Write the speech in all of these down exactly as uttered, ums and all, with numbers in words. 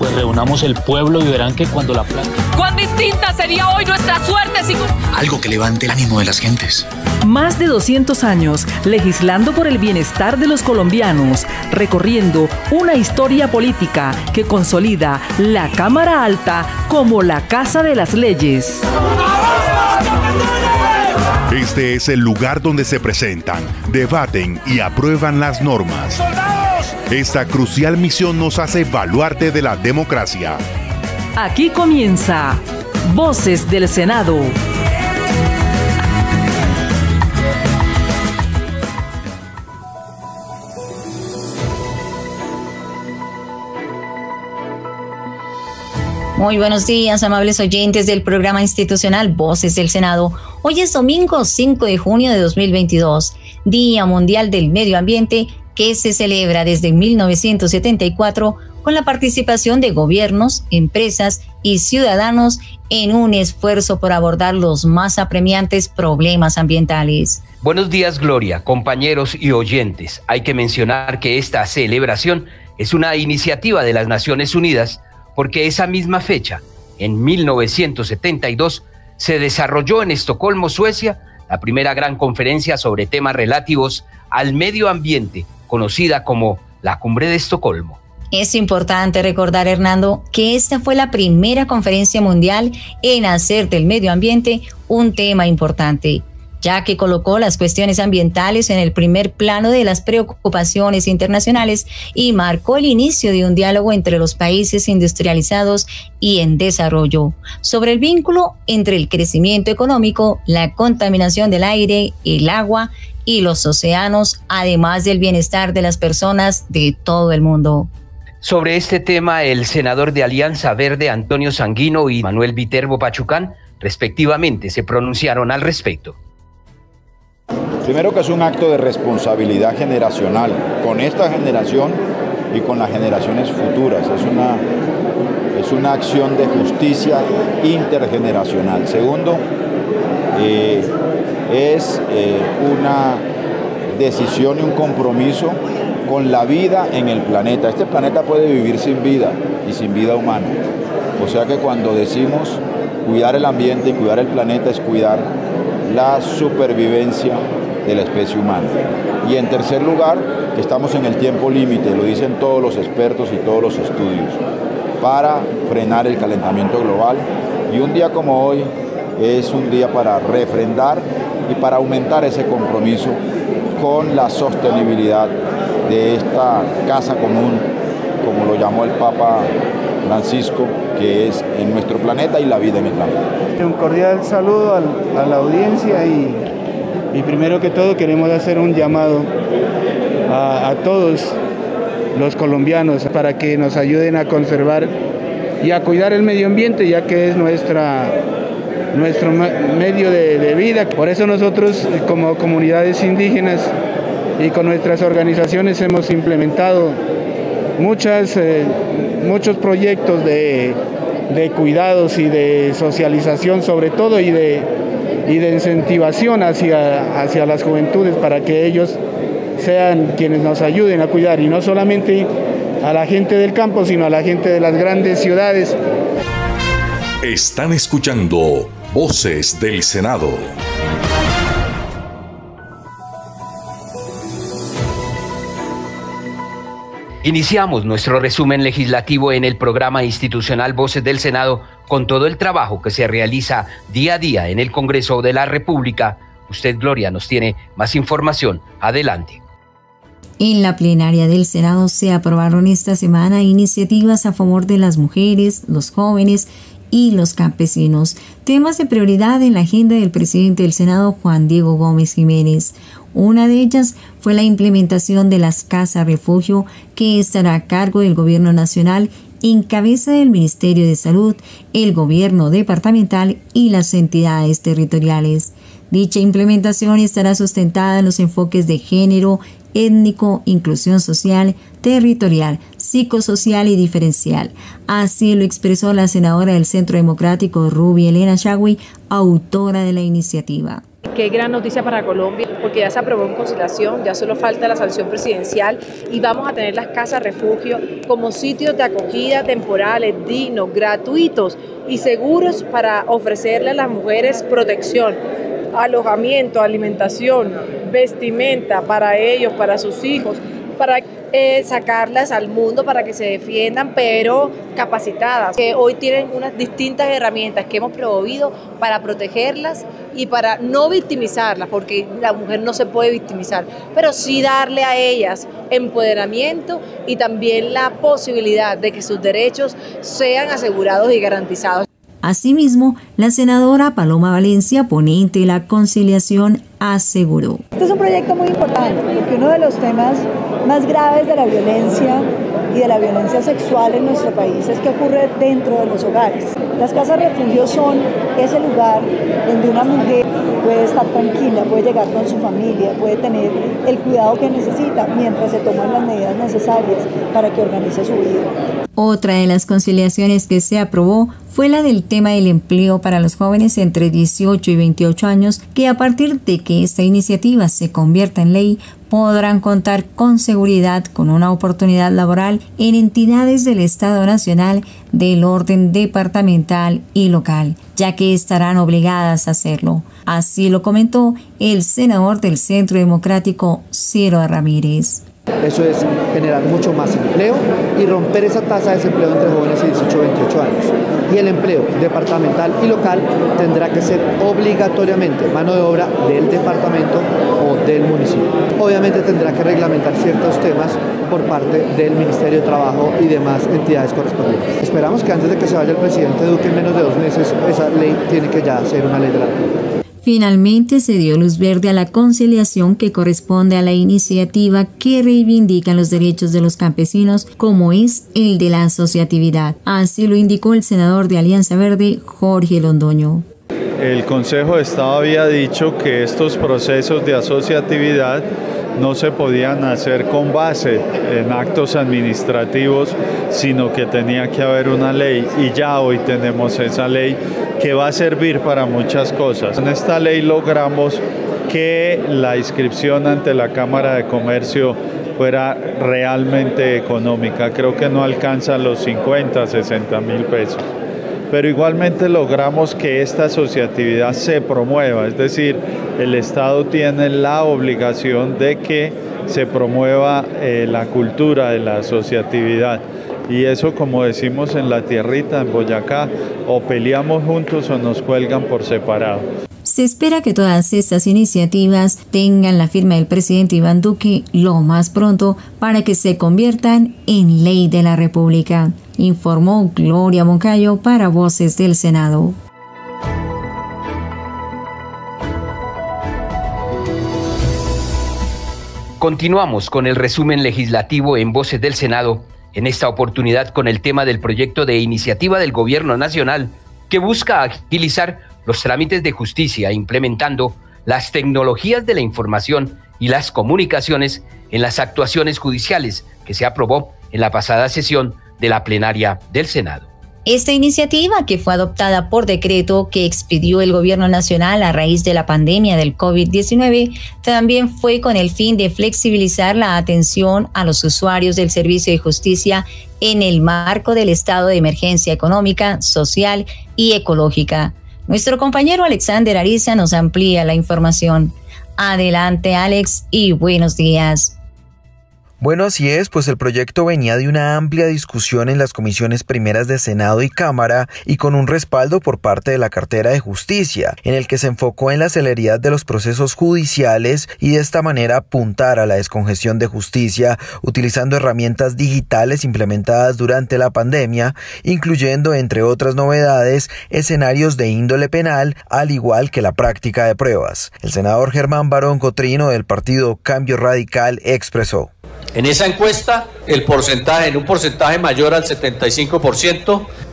pues reunamos el pueblo y verán que cuando la plata... ¡Cuán distinta sería hoy nuestra suerte si... Algo que levante el ánimo de las gentes. Más de doscientos años legislando por el bienestar de los colombianos, recorriendo una historia política que consolida la Cámara Alta como la Casa de las Leyes. Este es el lugar donde se presentan, debaten y aprueban las normas. Esta crucial misión nos hace baluarte de la democracia. Aquí comienza Voces del Senado. Muy buenos días, amables oyentes del programa institucional Voces del Senado. Hoy es domingo cinco de junio de dos mil veintidós, Día Mundial del Medio Ambiente, que se celebra desde mil novecientos setenta y cuatro con la participación de gobiernos, empresas y ciudadanos en un esfuerzo por abordar los más apremiantes problemas ambientales. Buenos días, Gloria, compañeros y oyentes. Hay que mencionar que esta celebración es una iniciativa de las Naciones Unidas porque esa misma fecha, en mil novecientos setenta y dos, se desarrolló en Estocolmo, Suecia, la primera gran conferencia sobre temas relativos al medio ambiente, conocida como la Cumbre de Estocolmo. Es importante recordar, Hernando, que esta fue la primera conferencia mundial en hacer del medio ambiente un tema importante, ya que colocó las cuestiones ambientales en el primer plano de las preocupaciones internacionales y marcó el inicio de un diálogo entre los países industrializados y en desarrollo sobre el vínculo entre el crecimiento económico, la contaminación del aire, el agua y los océanos, además del bienestar de las personas de todo el mundo. Sobre este tema, el senador de Alianza Verde, Antonio Sanguino, y Manuel Viterbo Pachucán, respectivamente, se pronunciaron al respecto. Primero, que es un acto de responsabilidad generacional con esta generación y con las generaciones futuras. Es una, es una acción de justicia intergeneracional. Segundo, eh, es eh, una decisión y un compromiso con la vida en el planeta. Este planeta puede vivir sin vida y sin vida humana. O sea que cuando decimos cuidar el ambiente y cuidar el planeta es cuidar la supervivencia de la especie humana. Y en tercer lugar, que estamos en el tiempo límite, lo dicen todos los expertos y todos los estudios, para frenar el calentamiento global. Y un día como hoy es un día para refrendar y para aumentar ese compromiso con la sostenibilidad de esta casa común, como lo llamó el Papa Francisco, que es en nuestro planeta y la vida en el planeta. Un cordial saludo al, a la audiencia y, y primero que todo queremos hacer un llamado a, a todos los colombianos para que nos ayuden a conservar y a cuidar el medio ambiente, ya que es nuestra, nuestro medio de, de vida. Por eso nosotros, como comunidades indígenas y con nuestras organizaciones, hemos implementado muchas, eh, muchos proyectos de, de cuidados y de socialización sobre todo y de, y de incentivación hacia, hacia las juventudes para que ellos sean quienes nos ayuden a cuidar, y no solamente a la gente del campo, sino a la gente de las grandes ciudades. Están escuchando Voces del Senado. Iniciamos nuestro resumen legislativo en el programa institucional Voces del Senado con todo el trabajo que se realiza día a día en el Congreso de la República. Usted, Gloria, nos tiene más información. Adelante. En la plenaria del Senado se aprobaron esta semana iniciativas a favor de las mujeres, los jóvenes y los campesinos, temas de prioridad en la agenda del presidente del Senado, Juan Diego Gómez Jiménez. Una de ellas fue la implementación de las casas refugio, que estará a cargo del Gobierno Nacional en cabeza del Ministerio de Salud, el Gobierno Departamental y las entidades territoriales. Dicha implementación estará sustentada en los enfoques de género, étnico, inclusión social, territorial, psicosocial y diferencial. Así lo expresó la senadora del Centro Democrático, Ruby Elena Chagüí, autora de la iniciativa. Qué gran noticia para Colombia, porque ya se aprobó en conciliación, ya solo falta la sanción presidencial y vamos a tener las casas refugio como sitios de acogida temporales, dignos, gratuitos y seguros para ofrecerle a las mujeres protección, alojamiento, alimentación, vestimenta para ellos, para sus hijos, para eh, sacarlas al mundo para que se defiendan, pero capacitadas, que hoy tienen unas distintas herramientas que hemos promovido para protegerlas y para no victimizarlas, porque la mujer no se puede victimizar, pero sí darle a ellas empoderamiento y también la posibilidad de que sus derechos sean asegurados y garantizados. Asimismo, la senadora Paloma Valencia, ponente de la conciliación, aseguró. Este es un proyecto muy importante porque uno de los temas más graves de la violencia y de la violencia sexual en nuestro país es que ocurre dentro de los hogares. Las casas refugio son ese lugar donde una mujer puede estar tranquila, puede llegar con su familia, puede tener el cuidado que necesita mientras se toman las medidas necesarias para que organice su vida. Otra de las conciliaciones que se aprobó fue la del tema del empleo para los jóvenes entre dieciocho y veintiocho años, que a partir de que esta iniciativa se convierta en ley, podrán contar con seguridad con una oportunidad laboral en entidades del Estado Nacional, del orden departamental y local, ya que estarán obligadas a hacerlo. Así lo comentó el senador del Centro Democrático, Ciro Ramírez. Eso es generar mucho más empleo y romper esa tasa de desempleo entre jóvenes de dieciocho a veintiocho años. Y el empleo departamental y local tendrá que ser obligatoriamente mano de obra del departamento o del municipio. Obviamente tendrá que reglamentar ciertos temas por parte del Ministerio de Trabajo y demás entidades correspondientes. Esperamos que antes de que se vaya el presidente Duque, en menos de dos meses, esa ley tiene que ya ser una ley de la República. Finalmente se dio luz verde a la conciliación que corresponde a la iniciativa que reivindica los derechos de los campesinos, como es el de la asociatividad. Así lo indicó el senador de Alianza Verde, Jorge Londoño. El Consejo de Estado había dicho que estos procesos de asociatividad no se podían hacer con base en actos administrativos, sino que tenía que haber una ley, y ya hoy tenemos esa ley que va a servir para muchas cosas. En esta ley logramos que la inscripción ante la Cámara de Comercio fuera realmente económica. Creo que no alcanza los cincuenta, sesenta mil pesos. Pero igualmente logramos que esta asociatividad se promueva, es decir, el Estado tiene la obligación de que se promueva eh, la cultura de la asociatividad. Y eso, como decimos en la tierrita, en Boyacá, o peleamos juntos o nos cuelgan por separado. Se espera que todas estas iniciativas tengan la firma del presidente Iván Duque lo más pronto para que se conviertan en ley de la República, informó Gloria Moncayo para Voces del Senado. Continuamos con el resumen legislativo en Voces del Senado, en esta oportunidad con el tema del proyecto de iniciativa del Gobierno Nacional que busca agilizar los trámites de justicia implementando las tecnologías de la información y las comunicaciones en las actuaciones judiciales que se aprobó en la pasada sesión de la plenaria del Senado. Esta iniciativa, que fue adoptada por decreto que expidió el Gobierno Nacional a raíz de la pandemia del COVID diecinueve, también fue con el fin de flexibilizar la atención a los usuarios del servicio de justicia en el marco del estado de emergencia económica, social y ecológica. Nuestro compañero Alexander Ariza nos amplía la información. Adelante, Alex, y buenos días. Bueno, así es, pues el proyecto venía de una amplia discusión en las comisiones primeras de Senado y Cámara y con un respaldo por parte de la cartera de Justicia, en el que se enfocó en la celeridad de los procesos judiciales y de esta manera apuntar a la descongestión de justicia utilizando herramientas digitales implementadas durante la pandemia, incluyendo, entre otras novedades, escenarios de índole penal, al igual que la práctica de pruebas. El senador Germán Barón Cotrino del partido Cambio Radical expresó: en esa encuesta, el porcentaje, en un porcentaje mayor al setenta y cinco por ciento,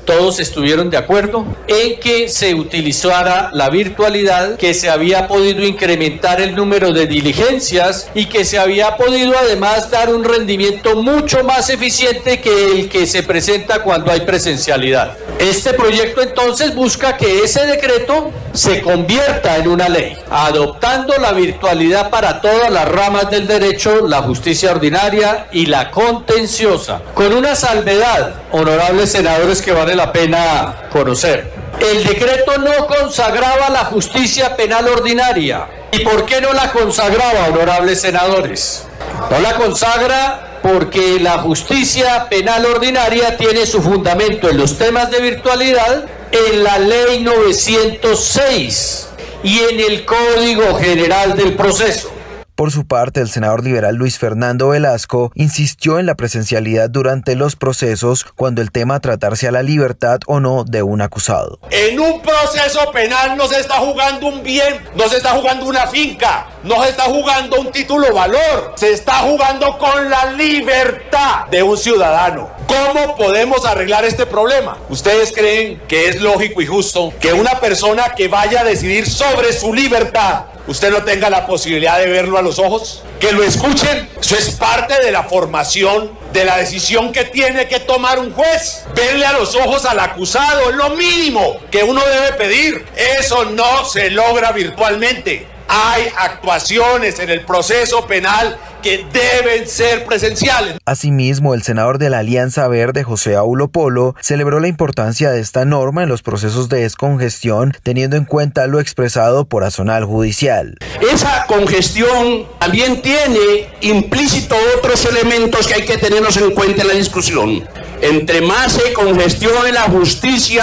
todos estuvieron de acuerdo en que se utilizara la virtualidad, que se había podido incrementar el número de diligencias y que se había podido además dar un rendimiento mucho más eficiente que el que se presenta cuando hay presencialidad. Este proyecto entonces busca que ese decreto se convierta en una ley, adoptando la virtualidad para todas las ramas del derecho, la justicia ordinaria y la contenciosa, con una salvedad, honorables senadores, que vale la pena conocer. El decreto no consagraba la justicia penal ordinaria. ¿Y por qué no la consagraba, honorables senadores? No la consagra porque la justicia penal ordinaria tiene su fundamento en los temas de virtualidad en la ley novecientos seis y en el Código General del Proceso. Por su parte, el senador liberal Luis Fernando Velasco insistió en la presencialidad durante los procesos cuando el tema tratarse a la libertad o no de un acusado. En un proceso penal no se está jugando un bien, no se está jugando una finca, no se está jugando un título valor, se está jugando con la libertad de un ciudadano. ¿Cómo podemos arreglar este problema? ¿Ustedes creen que es lógico y justo que una persona que vaya a decidir sobre su libertad, usted no tenga la posibilidad de verlo a los ojos? ¿Que lo escuchen? Eso es parte de la formación, de la decisión que tiene que tomar un juez. Verle a los ojos al acusado es lo mínimo que uno debe pedir. Eso no se logra virtualmente. Hay actuaciones en el proceso penal que deben ser presenciales. Asimismo, el senador de la Alianza Verde, José Aulo Polo, celebró la importancia de esta norma en los procesos de descongestión, teniendo en cuenta lo expresado por Azonal Judicial. Esa congestión también tiene implícito otros elementos que hay que tenerlos en cuenta en la discusión. Entre más se congestione la justicia,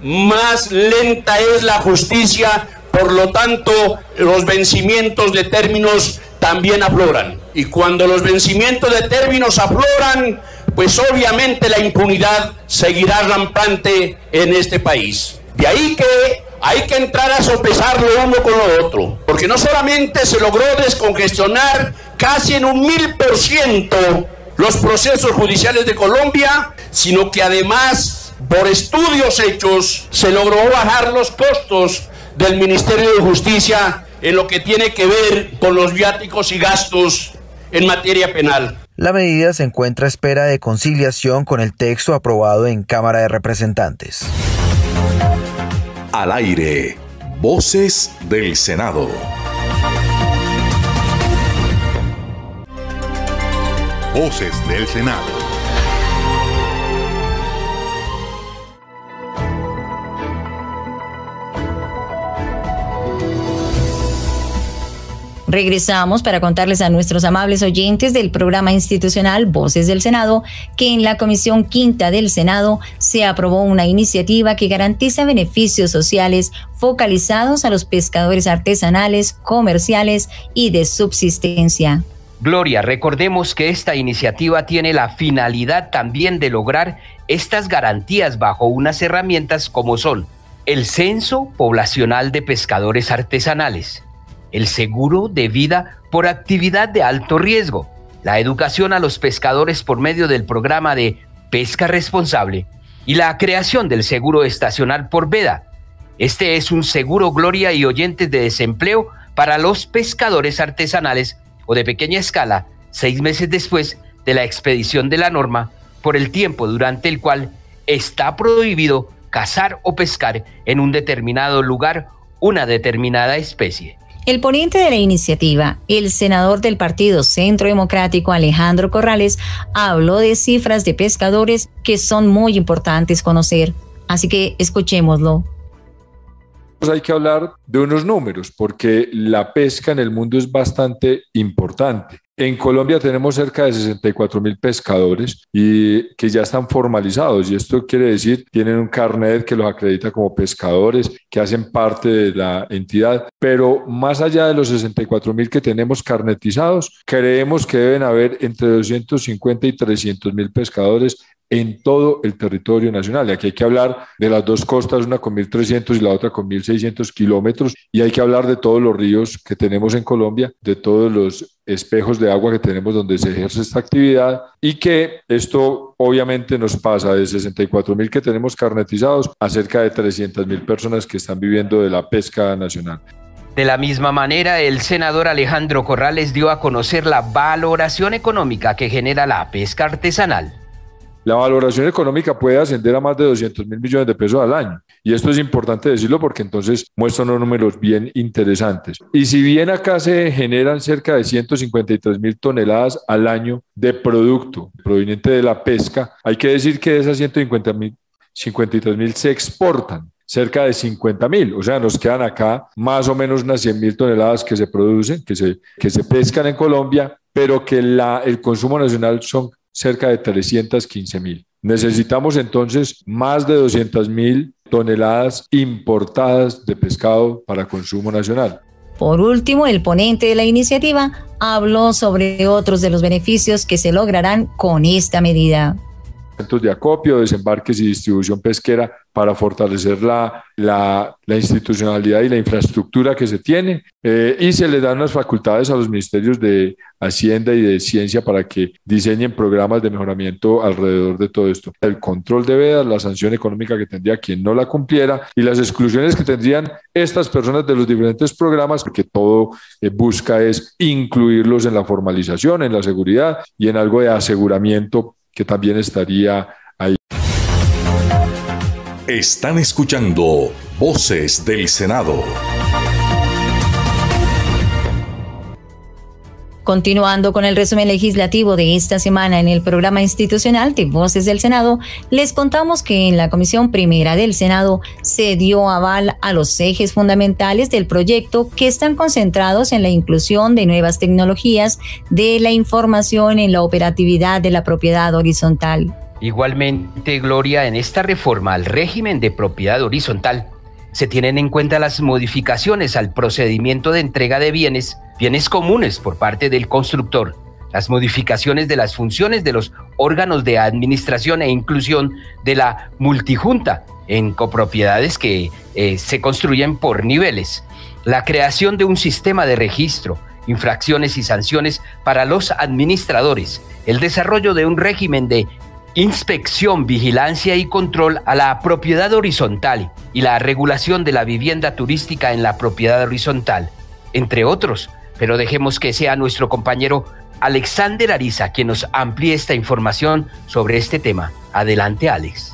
más lenta es la justicia. Por lo tanto, los vencimientos de términos también afloran. Y cuando los vencimientos de términos afloran, pues obviamente la impunidad seguirá rampante en este país. De ahí que hay que entrar a sopesar lo uno con lo otro, porque no solamente se logró descongestionar casi en un mil por ciento los procesos judiciales de Colombia, sino que además, por estudios hechos, se logró bajar los costos del Ministerio de Justicia en lo que tiene que ver con los viáticos y gastos en materia penal. La medida se encuentra a espera de conciliación con el texto aprobado en Cámara de Representantes. Al aire, Voces del Senado. Voces del Senado. Regresamos para contarles a nuestros amables oyentes del programa institucional Voces del Senado que en la Comisión Quinta del Senado se aprobó una iniciativa que garantiza beneficios sociales focalizados a los pescadores artesanales, comerciales y de subsistencia. Gloria, recordemos que esta iniciativa tiene la finalidad también de lograr estas garantías bajo unas herramientas como son el Censo Poblacional de Pescadores Artesanales, el seguro de vida por actividad de alto riesgo, la educación a los pescadores por medio del programa de pesca responsable y la creación del seguro estacional por veda. Este es un seguro, Gloria y oyentes, de desempleo para los pescadores artesanales o de pequeña escala, seis meses después de la expedición de la norma, por el tiempo durante el cual está prohibido cazar o pescar en un determinado lugar una determinada especie. El ponente de la iniciativa, el senador del Partido Centro Democrático Alejandro Corrales, habló de cifras de pescadores que son muy importantes conocer. Así que escuchémoslo. Hay que hablar de unos números porque la pesca en el mundo es bastante importante. En Colombia tenemos cerca de sesenta y cuatro mil pescadores y que ya están formalizados, y esto quiere decir tienen un carnet que los acredita como pescadores, que hacen parte de la entidad, pero más allá de los sesenta y cuatro mil que tenemos carnetizados, creemos que deben haber entre doscientos cincuenta y trescientos mil pescadores en todo el territorio nacional. Y aquí hay que hablar de las dos costas, una con mil trescientos y la otra con mil seiscientos kilómetros, y hay que hablar de todos los ríos que tenemos en Colombia, de todos los espejos de agua que tenemos donde se ejerce esta actividad, y que esto obviamente nos pasa de sesenta y cuatro mil que tenemos carnetizados a cerca de trescientas mil personas que están viviendo de la pesca nacional. De la misma manera, el senador Alejandro Corrales dio a conocer la valoración económica que genera la pesca artesanal. La valoración económica puede ascender a más de doscientos mil millones de pesos al año. Y esto es importante decirlo porque entonces muestra unos números bien interesantes. Y si bien acá se generan cerca de ciento cincuenta y tres mil toneladas al año de producto proveniente de la pesca, hay que decir que de esas ciento cincuenta y tres mil se exportan cerca de cincuenta mil, o sea, nos quedan acá más o menos unas cien mil toneladas que se producen, que se, que se pescan en Colombia, pero que la, el consumo nacional son cerca de trescientos quince mil. Necesitamos entonces más de doscientas mil toneladas importadas de pescado para consumo nacional. Por último, el ponente de la iniciativa habló sobre otros de los beneficios que se lograrán con esta medida. Centros de acopio, desembarques y distribución pesquera para fortalecer la, la, la institucionalidad y la infraestructura que se tiene, eh, y se le dan las facultades a los ministerios de Hacienda y de Ciencia para que diseñen programas de mejoramiento alrededor de todo esto. El control de vedas, la sanción económica que tendría quien no la cumpliera y las exclusiones que tendrían estas personas de los diferentes programas, porque todo eh, busca es incluirlos en la formalización, en la seguridad y en algo de aseguramiento que también estaría ahí. Están escuchando Voces del Senado. Continuando con el resumen legislativo de esta semana en el programa institucional de Voces del Senado, les contamos que en la Comisión Primera del Senado se dio aval a los ejes fundamentales del proyecto que están concentrados en la inclusión de nuevas tecnologías de la información en la operatividad de la propiedad horizontal. Igualmente, Gloria, en esta reforma al régimen de propiedad horizontal se tienen en cuenta las modificaciones al procedimiento de entrega de bienes, bienes comunes por parte del constructor, las modificaciones de las funciones de los órganos de administración e inclusión de la multijunta en copropiedades que eh, se construyen por niveles, la creación de un sistema de registro, infracciones y sanciones para los administradores, el desarrollo de un régimen de inspección, vigilancia y control a la propiedad horizontal y la regulación de la vivienda turística en la propiedad horizontal, entre otros. Pero dejemos que sea nuestro compañero Alexander Ariza quien nos amplíe esta información sobre este tema. Adelante, Alex.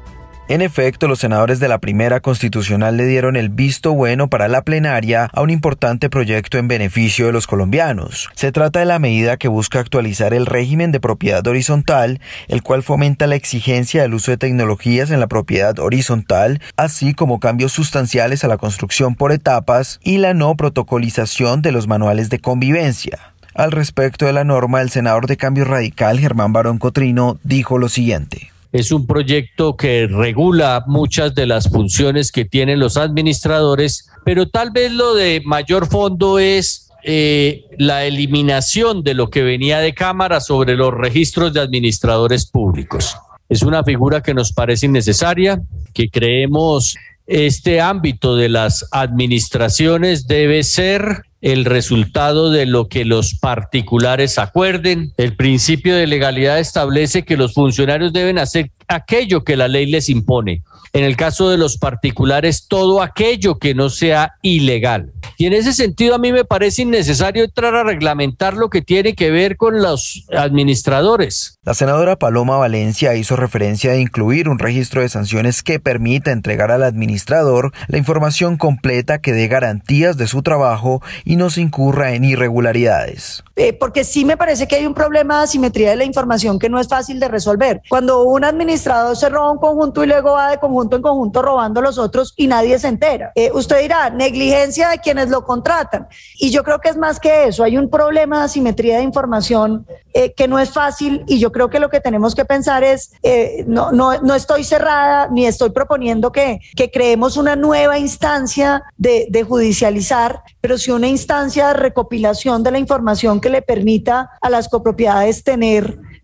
En efecto, los senadores de la Primera Constitucional le dieron el visto bueno para la plenaria a un importante proyecto en beneficio de los colombianos. Se trata de la medida que busca actualizar el régimen de propiedad horizontal, el cual fomenta la exigencia del uso de tecnologías en la propiedad horizontal, así como cambios sustanciales a la construcción por etapas y la no protocolización de los manuales de convivencia. Al respecto de la norma, el senador de Cambio Radical, Germán Barón Cotrino, dijo lo siguiente. Es un proyecto que regula muchas de las funciones que tienen los administradores, pero tal vez lo de mayor fondo es eh, la eliminación de lo que venía de Cámara sobre los registros de administradores públicos. Es una figura que nos parece innecesaria, que creemos este ámbito de las administraciones debe ser el resultado de lo que los particulares acuerden. El principio de legalidad establece que los funcionarios deben hacer aquello que la ley les impone. En el caso de los particulares, todo aquello que no sea ilegal. Y en ese sentido, a mí me parece innecesario entrar a reglamentar lo que tiene que ver con los administradores. La senadora Paloma Valencia hizo referencia a incluir un registro de sanciones que permita entregar al administrador la información completa que dé garantías de su trabajo y no se incurra en irregularidades. Eh, porque sí me parece que hay un problema de asimetría de la información que no es fácil de resolver. Cuando un administrador se roba un conjunto y luego va de conjunto en conjunto robando a los otros y nadie se entera. Eh, usted dirá, negligencia de quienes lo contratan. Y yo creo que es más que eso. Hay un problema de asimetría de información eh, que no es fácil, y yo creo que lo que tenemos que pensar es, eh, no, no, no estoy cerrada ni estoy proponiendo que, que creemos una nueva instancia de, de judicializar, pero sí una instancia de recopilación de la información que le permita a las copropiedades tener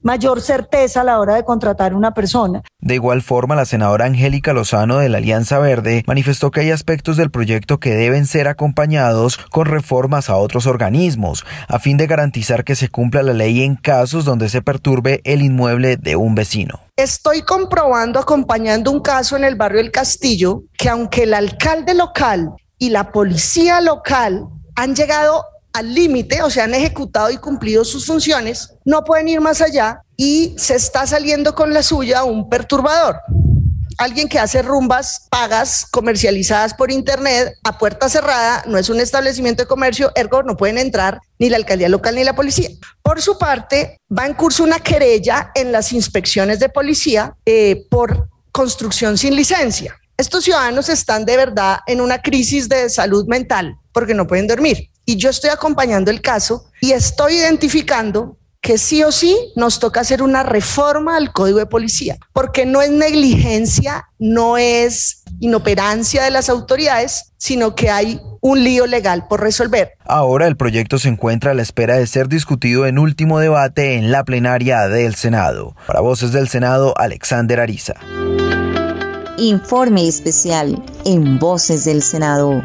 mayor certeza a la hora de contratar una persona. De igual forma, la senadora Angélica Lozano de la Alianza Verde manifestó que hay aspectos del proyecto que deben ser acompañados con reformas a otros organismos, a fin de garantizar que se cumpla la ley en casos donde se perturbe el inmueble de un vecino. Estoy comprobando, acompañando un caso en el barrio El Castillo, que aunque el alcalde local y la policía local han llegado al límite, o sea, han ejecutado y cumplido sus funciones, no pueden ir más allá y se está saliendo con la suya un perturbador. Alguien que hace rumbas pagas comercializadas por internet a puerta cerrada, no es un establecimiento de comercio, ergo no pueden entrar ni la alcaldía local ni la policía. Por su parte, va en curso una querella en las inspecciones de policía eh, por construcción sin licencia. Estos ciudadanos están de verdad en una crisis de salud mental porque no pueden dormir. Y yo estoy acompañando el caso y estoy identificando que sí o sí nos toca hacer una reforma al Código de Policía, porque no es negligencia, no es inoperancia de las autoridades, sino que hay un lío legal por resolver. Ahora el proyecto se encuentra a la espera de ser discutido en último debate en la plenaria del Senado. Para Voces del Senado, Alexander Ariza. Informe especial en Voces del Senado.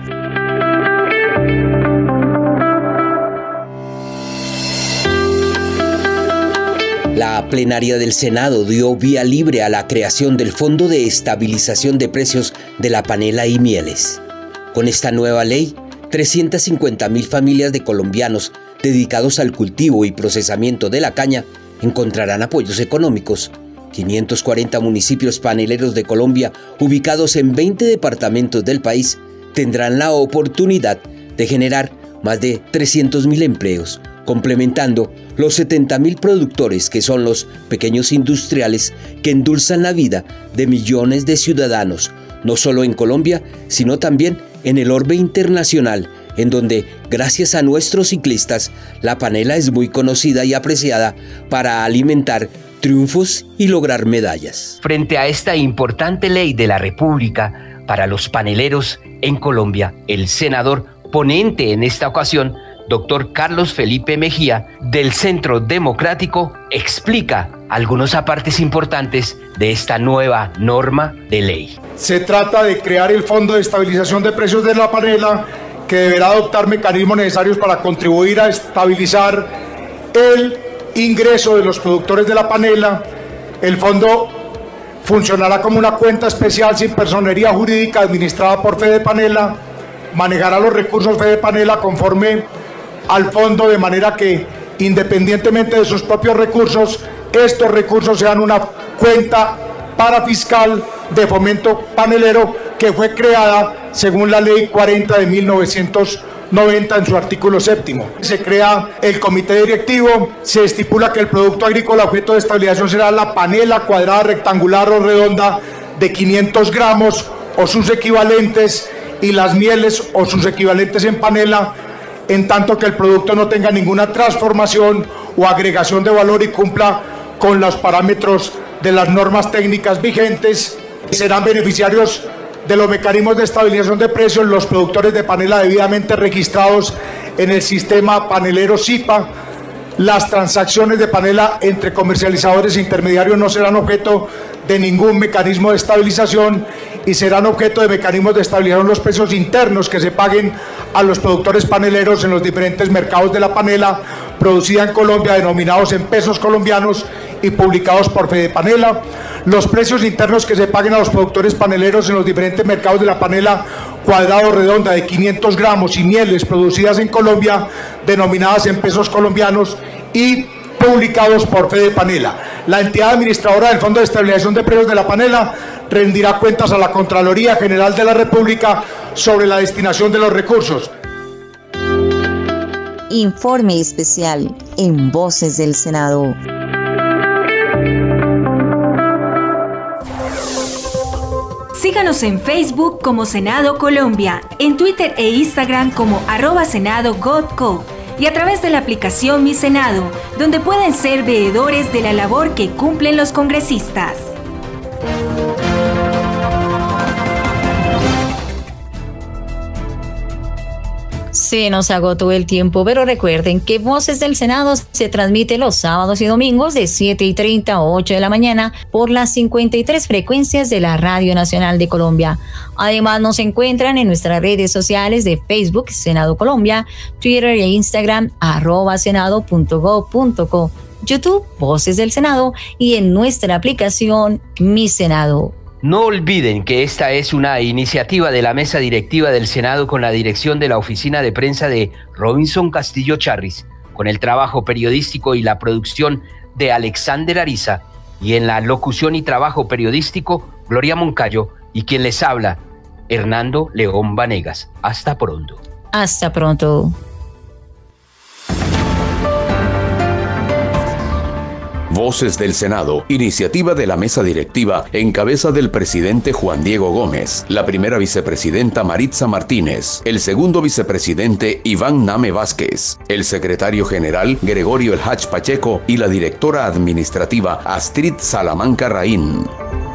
La plenaria del Senado dio vía libre a la creación del Fondo de Estabilización de Precios de la Panela y Mieles. Con esta nueva ley, trescientas cincuenta mil familias de colombianos dedicados al cultivo y procesamiento de la caña encontrarán apoyos económicos. quinientos cuarenta municipios paneleros de Colombia, ubicados en veinte departamentos del país, tendrán la oportunidad de generar más de trescientos mil empleos, complementando los setenta mil productores que son los pequeños industriales que endulzan la vida de millones de ciudadanos, no solo en Colombia, sino también en el orbe internacional, en donde, gracias a nuestros ciclistas, la panela es muy conocida y apreciada para alimentar triunfos y lograr medallas. Frente a esta importante ley de la República para los paneleros en Colombia, el senador ponente en esta ocasión, doctor Carlos Felipe Mejía, del Centro Democrático, explica algunos apartes importantes de esta nueva norma de ley. Se trata de crear el Fondo de Estabilización de Precios de la Panela, que deberá adoptar mecanismos necesarios para contribuir a estabilizar el ingreso de los productores de la panela. El fondo funcionará como una cuenta especial sin personería jurídica administrada por Fede Panela, manejará los recursos Fede Panela conforme al fondo, de manera que, independientemente de sus propios recursos, estos recursos sean una cuenta parafiscal de fomento panelero que fue creada según la ley cuarenta de mil novecientos noventa en su artículo séptimo. Se crea el comité directivo, se estipula que el producto agrícola objeto de estabilización será la panela cuadrada, rectangular o redonda de quinientos gramos o sus equivalentes, y las mieles o sus equivalentes en panela, en tanto que el producto no tenga ninguna transformación o agregación de valor y cumpla con los parámetros de las normas técnicas vigentes. Serán beneficiarios de los mecanismos de estabilización de precios los productores de panela debidamente registrados en el sistema panelero SIPA. Las transacciones de panela entre comercializadores e intermediarios no serán objeto de ningún mecanismo de estabilización y serán objeto de mecanismos de estabilización los precios internos que se paguen a los productores paneleros en los diferentes mercados de la panela producida en Colombia, denominados en pesos colombianos y publicados por Fede Panela. Los precios internos que se paguen a los productores paneleros en los diferentes mercados de la panela cuadrada o redonda de quinientos gramos y mieles producidas en Colombia, denominadas en pesos colombianos y publicados por Fede Panela. La entidad administradora del Fondo de Estabilización de Precios de la Panela rendirá cuentas a la Contraloría General de la República sobre la destinación de los recursos. Informe especial en Voces del Senado. Síganos en Facebook como Senado Colombia, en Twitter e Instagram como arroba Senado Godco y a través de la aplicación Mi Senado, donde pueden ser veedores de la labor que cumplen los congresistas. Se nos agotó el tiempo, pero recuerden que Voces del Senado se transmite los sábados y domingos de siete y treinta a ocho de la mañana por las cincuenta y tres frecuencias de la Radio Nacional de Colombia. Además, nos encuentran en nuestras redes sociales de Facebook, Senado Colombia, Twitter e Instagram, arroba senado punto gob punto co, YouTube, Voces del Senado, y en nuestra aplicación Mi Senado. No olviden que esta es una iniciativa de la mesa directiva del Senado con la dirección de la oficina de prensa de Robinson Castillo Charris, con el trabajo periodístico y la producción de Alexander Ariza, y en la locución y trabajo periodístico Gloria Moncayo, y quien les habla, Hernando León Vanegas. Hasta pronto. Hasta pronto. Voces del Senado, iniciativa de la mesa directiva en cabeza del presidente Juan Diego Gómez, la primera vicepresidenta Maritza Martínez, el segundo vicepresidente Iván Name Vázquez, el secretario general Gregorio El Hach Pacheco y la directora administrativa Astrid Salamanca Raín.